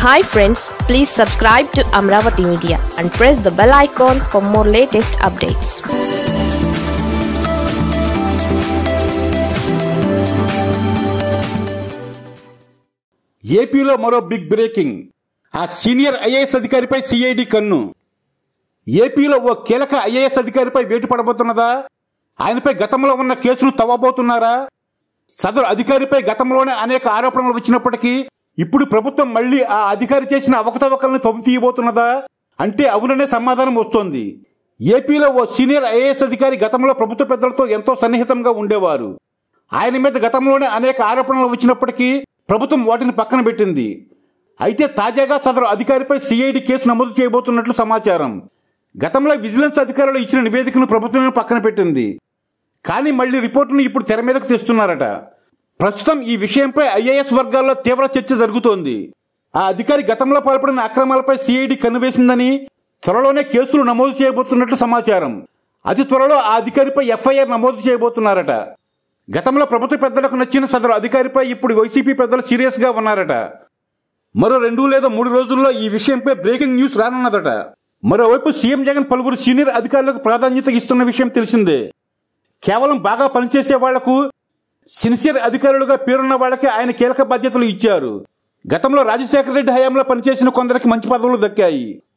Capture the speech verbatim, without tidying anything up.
Hi friends, please subscribe to Amravati Media and press the bell icon for more latest updates. ఏపీలో మరో big breaking. ఆ senior IAS అధికారిపై CID కన్ను. ఏపీలో ఓ కీలక ఐఏఎస్ అధికారిపై వేటు పడబోతున్నదా? ఆయనపై గతంలో ఉన్న కేసును తవ్వబోతున్నారా? సదరు అధికారిపై గతంలోనే అనేక ఆరోపణలు వచ్చినప్పటికీ ఇప్పుడు ప్రభుత్వం మళ్లీ ఆ అధికారి చేసిన అవకతవకలను తవ్వి తీయబోతున్నదా అంటే అవుననే సమాధానం వస్తోంది. ఏపీలో ఓ సీనియర్ ఐఏఎస్ అధికారి గతంలో ప్రభుత్వ పెద్దలతో ఎంతో సన్నిహితంగా ఉండేవారు. ఆయన మీద గతంలోనే అనేక ఆరోపణలు వచ్చినప్పటికీ ప్రభుత్వం వాటిని పక్కన పెట్టింది. అయితే తాజాగా సదరు అధికారిపై సిఐడి కేసు నమోదు చేయబోతున్నట్లు సమాచారం. గతంలో విజిలెన్స్ అధికారులు ఇచ్చిన నివేదికను ప్రభుత్వమే పక్కన పెట్టింది. కానీ మళ్లీ రిపోర్టును ఇప్పుడు తెర మీదకు తెస్తున్నారట. ప్రస్తుతం ఈ విషయంపై ఐఏఎస్ వర్గాల్లో తీవ్ర చర్చ జరుగుతోంది. ఆ అధికారి గతంలో పాల్పడిన అక్రమాలపై సిఐడి కన్నువేసిందని, త్వరలోనే కేసులు నమోదు చేయబోతున్నట్లు సమాచారం. అతి త్వరలో ఆ అధికారిపై ఎఫ్ఐఆర్ నమోదు చేయబోతున్నారట. గతంలో ప్రభుత్వ పెద్దలకు నచ్చిన సదరు అధికారిపై ఇప్పుడు వైసీపీ పెద్దలు సీరియస్ గా ఉన్నారట. మరో రెండు లేదా మూడు రోజుల్లో ఈ విషయంపై బ్రేకింగ్ న్యూస్ రానున్నదట. మరోవైపు సీఎం జగన్ పలువురు సీనియర్ అధికారులకు ప్రాధాన్యత ఇస్తున్న విషయం తెలిసిందే. కేవలం బాగా పనిచేసే వాళ్లకు, సిన్సియర్ అధికారులుగా పేరున్న వాళ్ళకి ఆయన కీలక బాధ్యతలు ఇచ్చారు. గతంలో రాజశేఖర రెడ్డి హయాంలో పనిచేసిన కొందరికి మంచి పదవులు దక్కాయి.